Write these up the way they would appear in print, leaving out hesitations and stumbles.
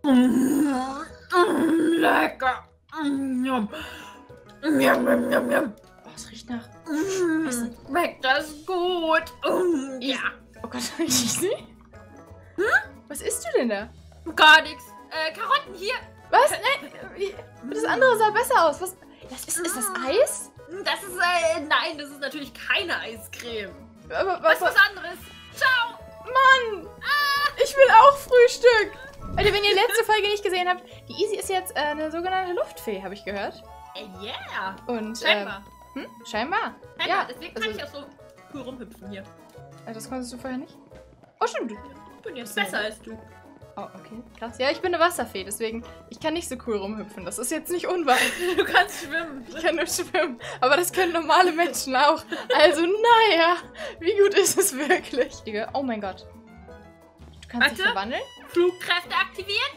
Lecker. Njam. Njam, njam, njam, njam. Oh, es riecht nach... Schmeckt das gut? Ja. Oh Gott, ich sehe. Was isst du denn da? Gar nichts. Karotten hier. Was? Nein, das andere sah besser aus. Was? Ist das Eis? Das ist, nein, das ist natürlich keine Eiscreme. Aber, Was anderes. Ciao. Mann! Ich will auch Frühstück! Also, wenn ihr die letzte Folge nicht gesehen habt, die Easy ist jetzt eine sogenannte Luftfee, habe ich gehört. Yeah. Und, Scheinbar. Scheinbar. Ja, deswegen kann ich auch so cool rumhüpfen hier. Das konntest du vorher nicht? Oh, stimmt. Ich bin jetzt besser als du. Oh, okay. Krass. Ja, ich bin eine Wasserfee, deswegen, ich kann nicht so cool rumhüpfen. Das ist jetzt nicht unwahr. Du kannst schwimmen. Ich kann nur schwimmen. Aber das können normale Menschen auch. Also, naja. Wie gut ist es wirklich? Oh mein Gott. Du kannst dich verwandeln? Flugkräfte aktivieren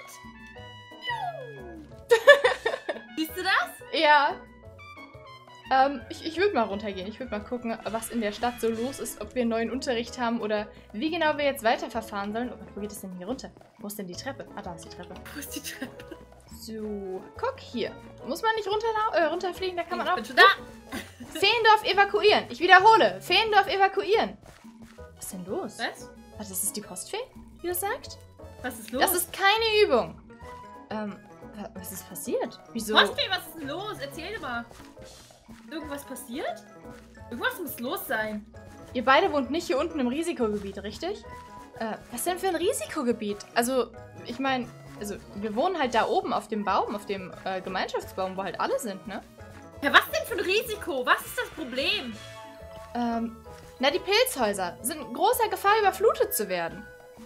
und... Siehst du das? Ja. Ich würde mal runtergehen. Ich würde mal gucken, was in der Stadt so los ist, ob wir einen neuen Unterricht haben oder wie genau wir jetzt weiterverfahren sollen. Oh Gott, wo geht es denn hier runter? Wo ist denn die Treppe? Ah, da ist die Treppe. Wo ist die Treppe? So, guck hier. Muss man nicht runterfliegen? Da kann man auch... Ich bin schon da. Feendorf evakuieren. Ich wiederhole. Feendorf evakuieren. Was ist denn los? Was? Was, das ist die Postfee, die das sagt? Was ist los? Das ist keine Übung. Was ist passiert? Wieso? Postfee, was ist denn los? Erzähl mal. Irgendwas passiert? Irgendwas muss los sein. Ihr beide wohnt nicht hier unten im Risikogebiet, richtig? Was denn für ein Risikogebiet? Also, ich meine, wir wohnen halt da oben auf dem Baum, auf dem Gemeinschaftsbaum, wo halt alle sind, ne? Ja, was denn für ein Risiko? Was ist das Problem? Na, die Pilzhäuser sind in großer Gefahr, überflutet zu werden.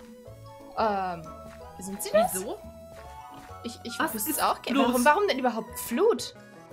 Sind sie das? Wieso? Ich Was wüsste es ist auch gerne. los? Warum denn überhaupt Flut?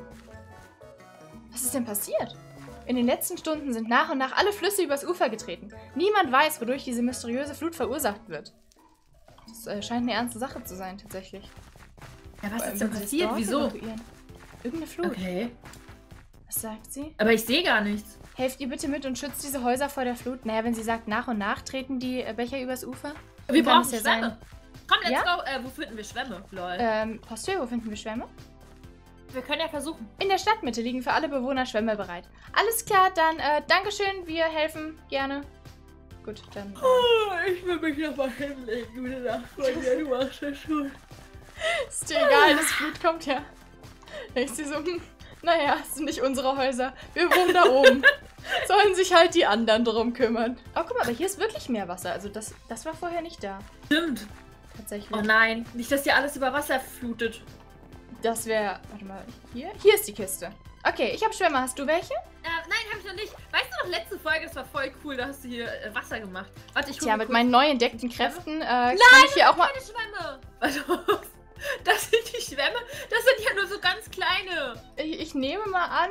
Was ist denn passiert? In den letzten Stunden sind nach und nach alle Flüsse übers Ufer getreten. Niemand weiß, wodurch diese mysteriöse Flut verursacht wird. Das scheint eine ernste Sache zu sein, tatsächlich. Ja, was Vor allem, ist denn wenn sie das passiert? Dorf Wieso? evakuieren. Irgendeine Flut. Okay. Was sagt sie? Aber ich sehe gar nichts. Helft ihr bitte mit und schützt diese Häuser vor der Flut. Naja, wenn sie sagt, nach und nach treten die Becher übers Ufer. Wir kann brauchen es ja Schwämme. Komm, let's Ja? go. Wo finden wir Schwämme? Lol. Postfee, wo finden wir Schwämme? Wir können ja versuchen. In der Stadtmitte liegen für alle Bewohner Schwämme bereit. Alles klar, dann Dankeschön, wir helfen gerne. Gut, dann... Ich will mich nochmal hinlegen. Gute Nacht, Freunde. Du machst das schon. Ist dir egal, das Blut kommt ja. Ich sehe so, naja, es sind nicht unsere Häuser. Wir wohnen da oben. Sollen sich halt die anderen drum kümmern. Oh, guck mal, aber hier ist wirklich mehr Wasser. Also das war vorher nicht da. Stimmt. Tatsächlich. Oh nein. Nicht, dass hier alles über Wasser flutet. Das wäre... Warte mal, hier? Hier ist die Kiste. Okay, ich habe Schwämme. Hast du welche? Nein, habe ich noch nicht. Weißt du noch, letzte Folge, das war voll cool. Da hast du hier Wasser gemacht. Warte, ich gucke Tja, mit meinen neu entdeckten Kräften kann ich hier auch mal... keine Schwämme. Warte, das sind die Schwämme? Das sind ja nur so ganz kleine. Ich nehme mal an,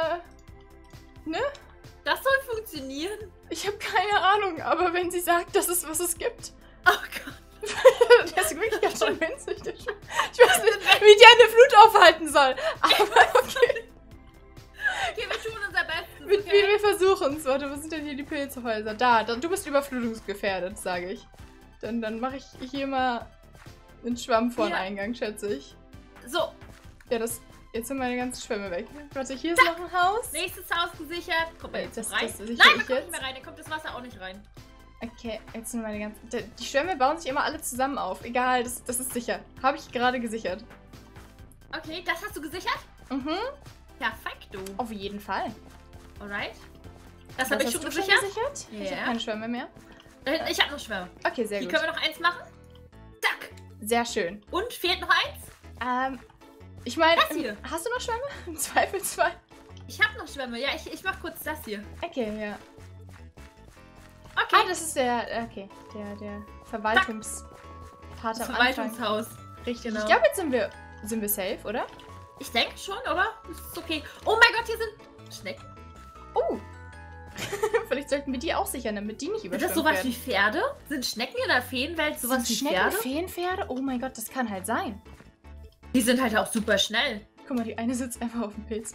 ne? Das soll funktionieren? Ich habe keine Ahnung, aber wenn sie sagt, das ist, was es gibt. Oh Gott. Der ist wirklich ganz schön winzig. Ich weiß nicht, wie die eine Flut aufhalten soll. Aber okay. Okay, wir tun unser Bestes, Wie okay? wir versuchen es. Warte, was sind denn hier die Pilzhäuser? Da, du bist überflutungsgefährdet, sage ich. Dann mache ich hier mal einen Schwamm vor den Ja. Eingang, schätze ich. So, Ja, jetzt sind meine ganzen Schwämme weg. Warte, hier ist noch ein Haus. nächstes Haus gesichert. Kommt man jetzt Das rein? sichere Nein, ich man kommt jetzt. nicht mehr rein. Da kommt das Wasser auch nicht rein. Okay, jetzt sind meine ganzen... Die Schwämme bauen sich immer alle zusammen auf. Egal, das ist sicher. Habe ich gerade gesichert. Okay, das hast du gesichert? Mhm, Perfekto. auf jeden Fall. Alright. Das Was habe ich hast schon du gesichert. Ich Ja. habe keine Schwämme mehr. Ich habe noch Schwämme. Okay, sehr Hier gut. können wir noch eins machen. Zack. Sehr schön. Und fehlt noch eins? Ich meine, Das hier. hast du noch Schwämme? Im Zweifelsfall. Ich habe noch Schwämme. Ja, ich mach kurz das hier. Okay, ja. Okay. Ah, das ist der Verwaltungspart das am Anfang. Verwaltungshaus. Richtig. Genau. Ich glaube, jetzt sind wir safe, oder? Ich denke schon, oder? Das ist okay. Oh mein Gott, hier sind Schnecken. Oh. Vielleicht sollten wir die auch sichern, damit die nicht Ist überschwemmt das sowas werden. wie Pferde? Sind Schnecken in der Feenwelt sowas Sind wie Schnecken Pferde? Feenpferde? Oh mein Gott, das kann halt sein. Die sind halt auch super schnell. Guck mal, die eine sitzt einfach auf dem Pilz.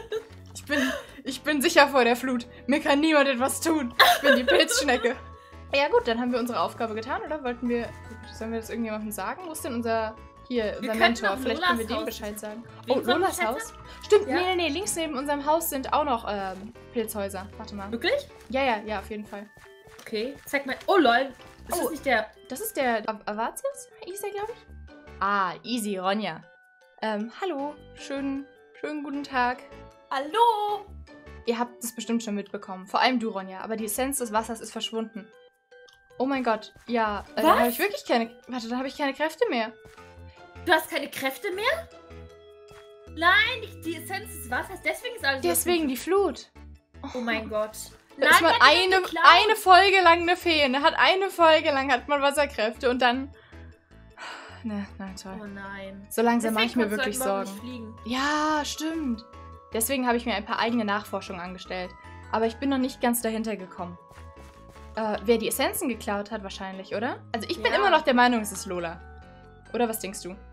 Ich bin sicher vor der Flut. Mir kann niemand etwas tun. Ich bin die Pilzschnecke. Ja gut, dann haben wir unsere Aufgabe getan, oder? Sollen wir das irgendjemandem sagen? Wo ist denn unser Mentor? Vielleicht können wir dem Bescheid sagen. Oh, Lolas Haus? Stimmt, ja. Nee, links neben unserem Haus sind auch noch Pilzhäuser. Warte mal. Wirklich? Ja, auf jeden Fall. Okay, zeig mal. Oh lol, ist das nicht der... Das ist der Avatius? Hieß der, glaube ich? Ah, easy, Ronja. Hallo, schönen guten Tag. Hallo! Ihr habt es bestimmt schon mitbekommen. Vor allem du, Ronja. Aber die Essenz des Wassers ist verschwunden. Oh mein Gott. Ja, dann habe ich wirklich keine... Warte, dann habe ich keine Kräfte mehr. Du hast keine Kräfte mehr? Nein, die Essenz des Wassers. Deswegen ist alles... Deswegen die Flut. Oh mein Gott. Da ist man eine Folge lang eine Fee. Eine Folge lang hat man Wasserkräfte und dann... Nein, toll. Oh nein. So langsam mache ich mir wirklich Sorgen. Ja, stimmt. Deswegen habe ich mir ein paar eigene Nachforschungen angestellt. Aber ich bin noch nicht ganz dahinter gekommen. Wer die Essenzen geklaut hat wahrscheinlich, oder? Also ich bin immer noch der Meinung, es ist Lola. Oder was denkst du?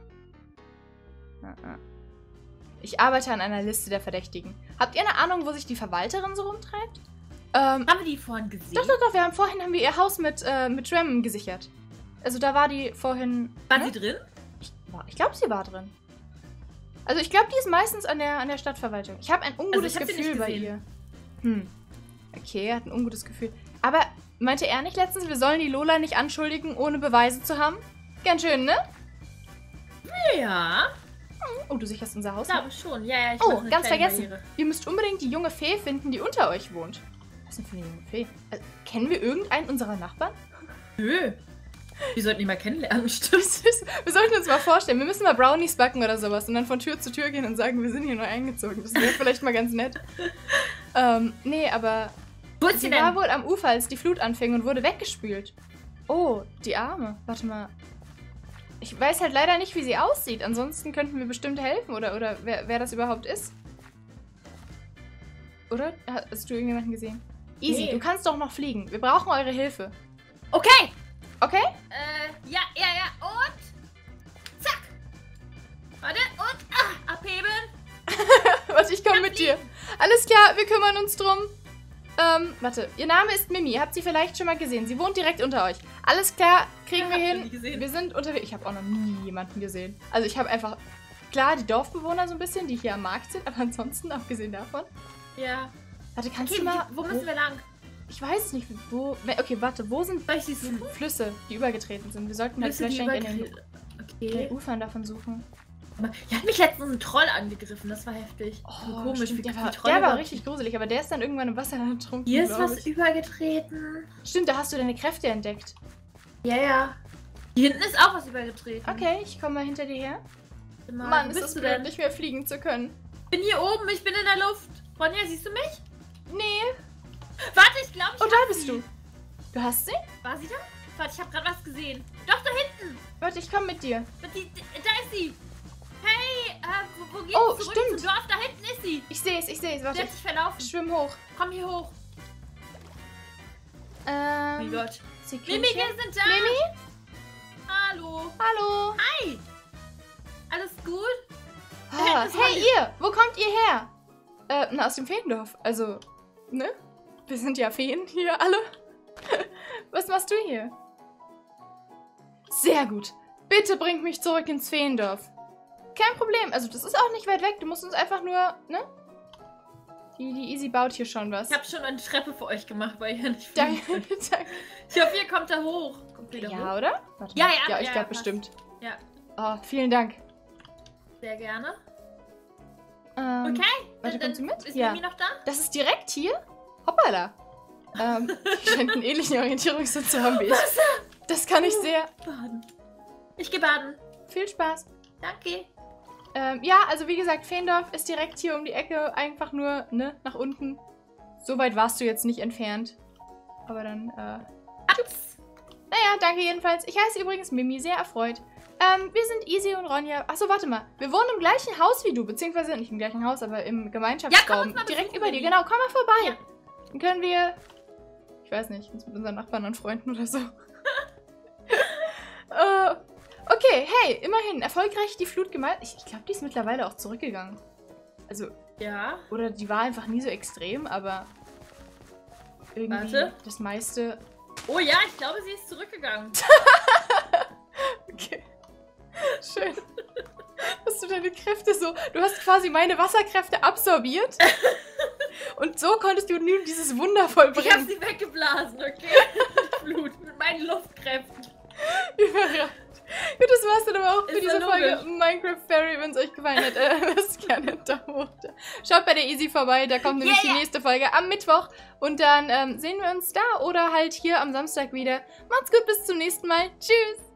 Ich arbeite an einer Liste der Verdächtigen. Habt ihr eine Ahnung, wo sich die Verwalterin so rumtreibt? Haben wir die vorhin gesehen? Doch. Vorhin haben wir ihr Haus mit Rem gesichert. Also da war die vorhin... War sie drin? Ich glaube, sie war drin. Also ich glaube, die ist meistens an der Stadtverwaltung. Ich habe ein ungutes Gefühl bei ihr. Okay, er hat ein ungutes Gefühl. Aber meinte er nicht letztens, wir sollen die Lola nicht anschuldigen, ohne Beweise zu haben? Ganz schön, ne? Ja. Oh, du sicherst unser Haus? Ich glaube schon. Ja, ich Oh, ganz vergessen. Barriere. Ihr müsst unbedingt die junge Fee finden, die unter euch wohnt. Was ist denn für eine junge Fee? Also, kennen wir irgendeinen unserer Nachbarn? Nö. Wir sollten ihn mal kennenlernen, stimmt. Wir sollten uns mal vorstellen, wir müssen mal Brownies backen oder sowas und dann von Tür zu Tür gehen und sagen, wir sind hier neu eingezogen. Das wäre vielleicht mal ganz nett. Nee, aber wo ist sie war wohl am Ufer, als die Flut anfing und wurde weggespült. Oh, die Arme. Warte mal. Ich weiß halt leider nicht, wie sie aussieht. Ansonsten könnten wir bestimmt helfen oder wer das überhaupt ist. Oder? Hast du irgendjemanden gesehen? Easy, nee. Du kannst doch noch fliegen. Wir brauchen eure Hilfe. Okay. Okay? Ja. Und zack. Warte, und abheben. Warte, ich komme mit dir. Alles klar, wir kümmern uns drum. Warte, ihr Name ist Mimi. Ihr habt sie vielleicht schon mal gesehen. Sie wohnt direkt unter euch. Alles klar, kriegen wir hin. Wir sind unterwegs. Ich habe auch noch nie jemanden gesehen. Also ich habe einfach, klar, die Dorfbewohner so ein bisschen, die hier am Markt sind, aber ansonsten, abgesehen davon. Ja. Warte, kannst du mal... Wo müssen wir lang? Ich weiß es nicht, wo... Okay, warte, wo sind Flüsse, die übergetreten sind? Wir sollten halt vielleicht in den Ufern davon suchen. Hier hat mich letztens ein Troll angegriffen, das war heftig. Oh, komisch, stimmt, der war richtig gruselig, aber der ist dann irgendwann im Wasser ertrunken. Hier ist was übergetreten. Stimmt, da hast du deine Kräfte entdeckt. Ja. Hier hinten ist auch was übergetreten. Okay, ich komme mal hinter dir her. Mann, ist es blöd, nicht mehr fliegen zu können. Ich bin hier oben, ich bin in der Luft. Ronja, siehst du mich? Nee. Warte, ich glaube, ich da bist du. Du hast sie? War sie da? Warte, ich habe gerade was gesehen. Doch, da hinten. Warte, ich komme mit dir. Da ist sie. Hey, wo geht's zurück stimmt. zum Dorf? Da hinten ist sie. Ich sehe es. Warte, sie hat sich verlaufen. Schwimm hoch. Komm hier hoch. Oh mein Gott. Mimi, wir sind da. Mimi? Hallo. Hi. Alles gut? Hey, ihr. Wo kommt ihr her? Aus dem Feendorf. Also, ne? Wir sind ja Feen hier alle. Was machst du hier? Sehr gut. Bitte bringt mich zurück ins Feendorf. Kein Problem. Also das ist auch nicht weit weg. Du musst uns einfach nur, ne? Die Easy baut hier schon was. Ich habe schon eine Treppe für euch gemacht, weil ihr nicht Danke. Ich hoffe, ihr kommt da hoch. Kommt ihr da hoch? Oder? Warte ja, mal. Ja, ich glaube bestimmt. Ja. Oh, vielen Dank. Sehr gerne. Okay. Warte, kommst du mit? Ist Mimi noch da? Das ist direkt hier? Hoppala. Ich scheint einen ähnlichen Orientierungssinn zu haben wie ich. Das kann ich sehr. Baden. Ich gehe baden. Viel Spaß. Danke. Ja, also wie gesagt, Feendorf ist direkt hier um die Ecke, einfach nur, ne, nach unten. So weit warst du jetzt nicht entfernt. Aber dann, tschüss. Naja, danke jedenfalls. Ich heiße übrigens Mimi, sehr erfreut. Wir sind Easy und Ronja. Achso, warte mal. Wir wohnen im gleichen Haus wie du, beziehungsweise nicht im gleichen Haus, aber im Gemeinschaftsraum. Ja, direkt über dir. Genau, komm mal vorbei. Ja. Dann können wir, ich weiß nicht, uns mit unseren Nachbarn und Freunden oder so. Okay, hey, immerhin, erfolgreich die Flut gemeistert. Ich glaube, die ist mittlerweile auch zurückgegangen. Also, ja. Oder die war einfach nie so extrem, aber irgendwie das meiste... Oh ja, ich glaube, sie ist zurückgegangen. Okay. Schön. Hast du deine Kräfte so... Du hast quasi meine Wasserkräfte absorbiert. Und so konntest du nun dieses Wunder vollbringen. Ich hab sie weggeblasen, okay? Blut, mit meinen Luftkräften. Überrascht. Gut, das war's dann aber auch für Ist diese ja Folge logisch. Minecraft Fairy. Wenn es euch gefallen hat, lasst gerne einen Daumen hoch da. Schaut bei der Easy vorbei, da kommt nämlich die nächste Folge am Mittwoch. Und dann sehen wir uns da oder halt hier am Samstag wieder. Macht's gut, bis zum nächsten Mal. Tschüss!